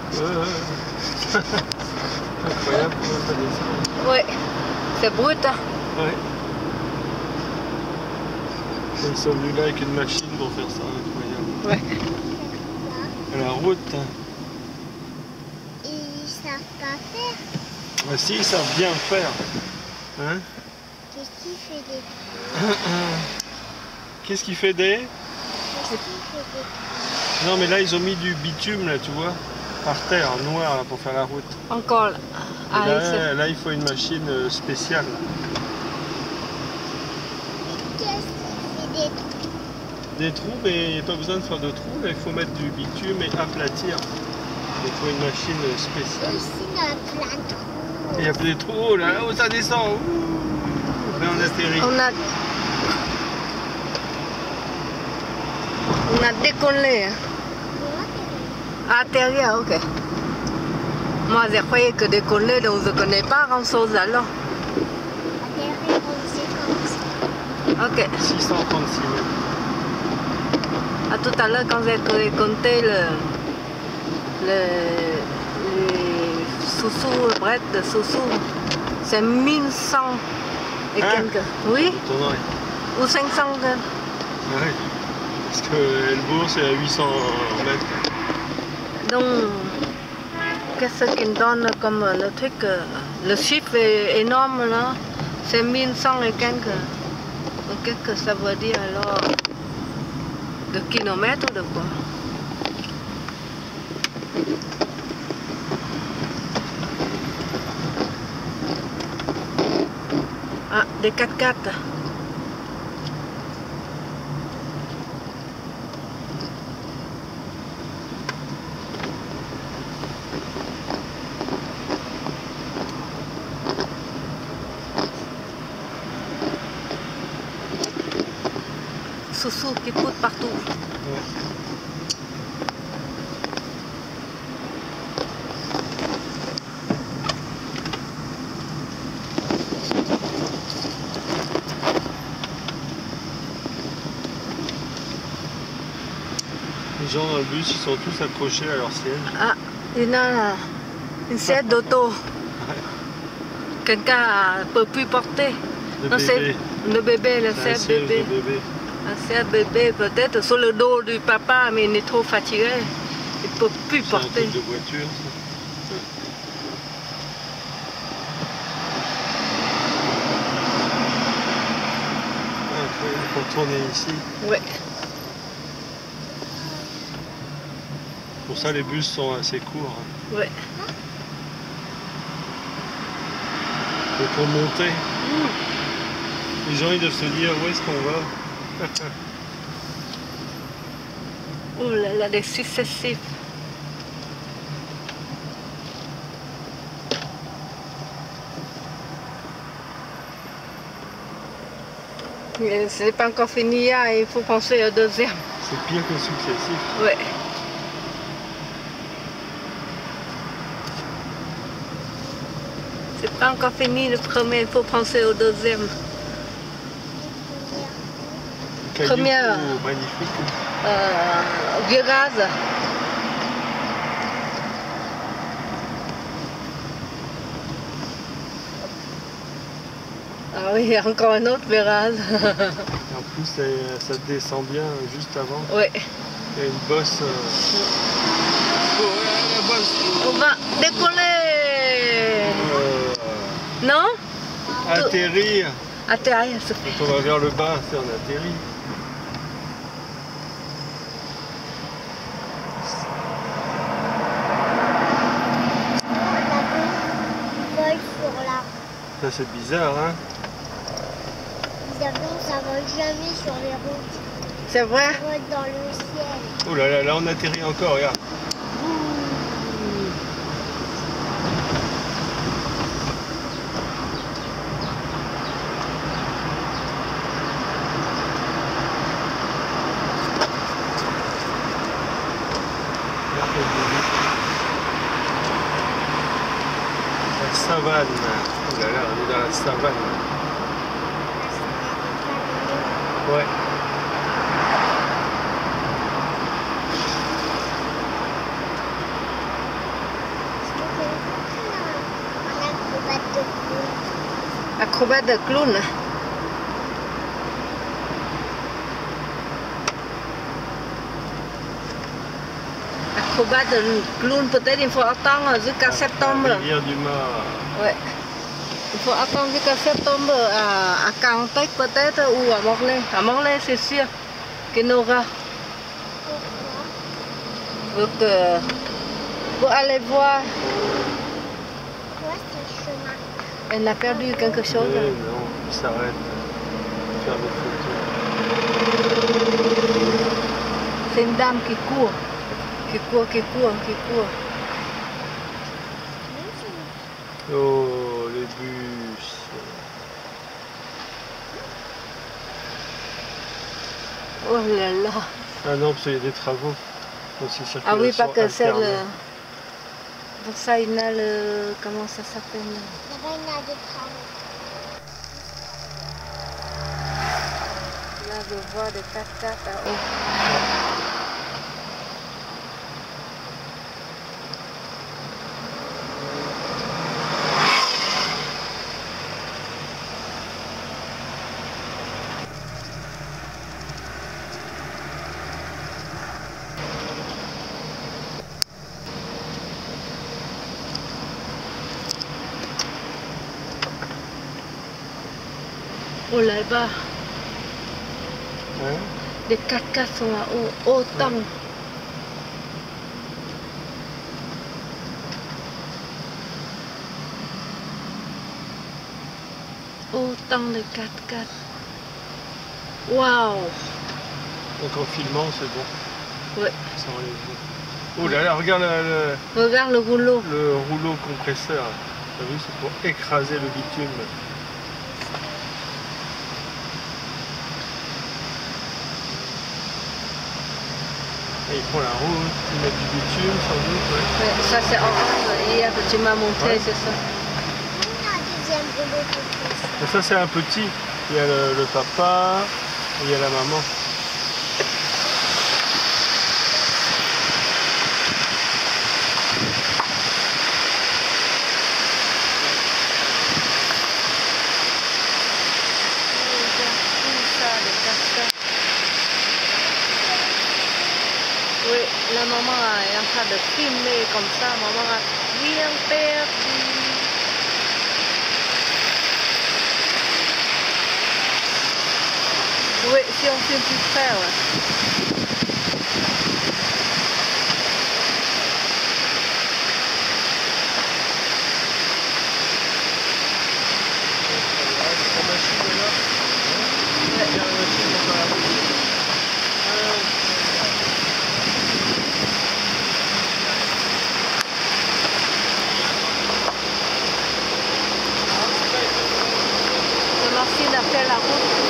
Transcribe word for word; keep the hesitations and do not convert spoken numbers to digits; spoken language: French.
Euh... Incroyable comment ça descend. Ouais, c'est brut. Hein. Ouais. Ils sont venus là avec une machine pour faire ça, incroyable. Ouais. À la route. Ils savent pas faire. Ah si, ils savent bien faire. Hein? Qu'est-ce qui fait des... Qu'est-ce qui fait des... Qu'est-ce qui fait des... Non mais là ils ont mis du bitume là, tu vois, par terre, noir là, pour faire la route. Encore là. Ah, Là, là il faut une machine spéciale. Qu'est-ce qui fait des trous? Des trous, mais il n'y a pas besoin de faire de trous, là il faut mettre du bitume et aplatir. Il faut une machine spéciale. Ici, il y a plein de trous. Il y a des trous, oh là, oh, ça descend. Ouh. Là on atterrit. On a... On a décollé. Hein. Atterri, ah, ok. Moi, je croyais que décoller, donc je ne connais pas grand-chose alors. Atterrir, on sait comme ça. Ok. six cent trente-six mètres. À tout à l'heure, quand j'ai compté le, le, les sous-sous, le bret de sous-sous, c'est mille cent et Hein? quelques. Oui? Ton oreille. Ou cinq cents. Ah oui. Parce que Elbourg c'est à huit cents mètres. Donc, qu'est-ce qu'il donne comme le truc? Le chiffre est énorme là, c'est mille cent et quelques. Donc, qu'est-ce que ça veut dire alors? De kilomètres ou de quoi? Ah, des quatre-quatre. Sous-sous qui pousse partout. Ouais. Les gens dans le bus, ils sont tous accrochés à leur siège. Ah, il y a une siège d'auto. Quelqu'un ne peut plus porter. Le Non, c'est bébé. le bébé, le C'est un siège siège bébé. de bébé. Un siège bébé peut-être sur le dos du papa, mais il est trop fatigué. Il ne peut plus C'est un porter. truc de voiture. Ça. Incroyable pour tourner ici. Ouais. Pour ça les bus sont assez courts. Hein. Ouais. Et pour monter, les gens ils doivent se dire où est-ce qu'on va. Oh là là, les successifs. Mais ce n'est pas encore fini, hein, il faut penser au deuxième. C'est pire que successif. Ouais. C'est pas encore fini le premier, il faut penser au deuxième. Caillou, Première. oh, magnifique. Euh, vieux gaz. Ah oui, encore un autre virage. En plus, ça, ça descend bien juste avant. Oui. Il y a une bosse. Euh... Oh, la bosse. On va décoller. Euh... Non? Atterrir. Atterrir, ça fait. Quand on va vers le bas, c'est on atterrit. Ça c'est bizarre, hein? Les avions, ça vole jamais sur les routes. C'est vrai? Ça vole dans le ciel. Oh là là, là on atterrit encore, regarde. La savane. Oh là là, on est dans la savane. Ouais. Acrobat de clown. Acrobat de clown, peut-être il faut attendre jusqu'à septembre. Rivière du Mar. Ouais. Il faut attendre jusqu'à septembre à, à Cantec peut-être ou à Morlaix. À Morlaix, c'est sûr qu'il y en aura. Donc, euh, pour aller voir. Quoi, c'est le chemin? Elle a perdu quelque chose. Mais non, il s'arrête. Faire des photos. C'est une dame qui court. Qui court, qui court, qui court. Oh, les bus. Oh là là. Ah non, parce qu'il y a des travaux. Donc c'est circulation Ah oui, pas que c'est alternée. le... Pour ça, il y a le... Comment ça s'appelle? Là-bas, il y a des travaux. Là, je vois des quatre-quatre à haut. Oh là-bas, Hein? les quatre-quatre sont à haut, autant. Ouais. Autant de quatre-quatre. Waouh! Donc en filmant, c'est bon. Ouais. Ça enlève. Oh là là, regarde le, le- Regarde le rouleau. le rouleau compresseur. T'as vu, c'est pour écraser le bitume. Et ils font la route, ils mettent du bitume sans doute. Ouais. Ouais, ça c'est orange. Hier, tu m'as montré, Ouais. c'est ça. Il y a un deuxième rouleau compresseur. Et ça c'est un petit. Il y a le, le papa, et il y a la maman. Regarde tout ça, les quatre-quatre. Oui, la maman est en train de filmer comme ça. Maman a rien perdu. Oui, si on filme plus près, ouais. La machine est là. Il y a la machine dans la route. La machine a fait la route.